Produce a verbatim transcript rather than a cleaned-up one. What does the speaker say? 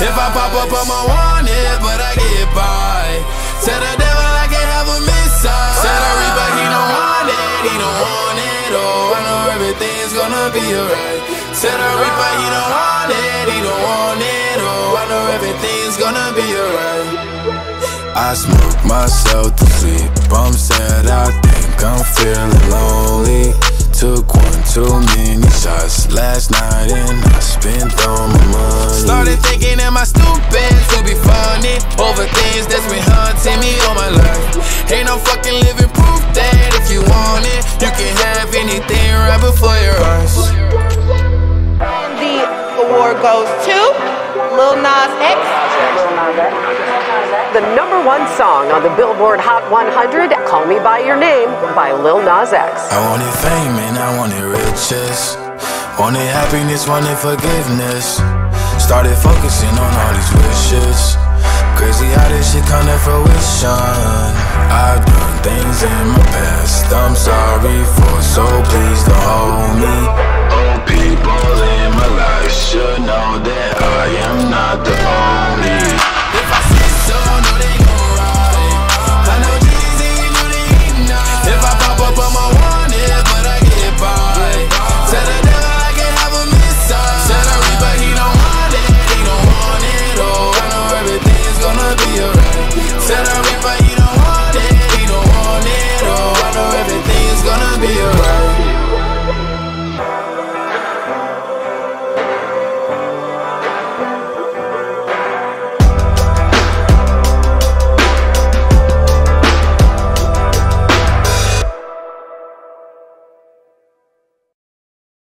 If I pop up, I'm a wanted, but I get by. Tell the devil I can't have a missile. Tell the reaper he don't want it, he don't want it. Oh, I know everything's gonna be alright. Tell the reaper he don't want it, he don't want it. Oh, I know everything's gonna be alright. I smoke myself to sleep. I'm sad, I think I'm feeling lonely. Took one too many shots last night and I spent all my money. Started thinking, am I stupid to be funny over things that's been haunting me all my life? Ain't no fucking living proof that if you want it, you can have anything right before your eyes. And the award goes to Lil Nas X. The number one song on the Billboard Hot one hundred, Call Me By Your Name by Lil Nas X. I wanted fame and I wanted riches. Wanted happiness, wanted forgiveness. Started focusing on all these wishes. Crazy how this shit come to fruition. I've done things in my past I'm sorry for, so please don't hold me. Old people in my life should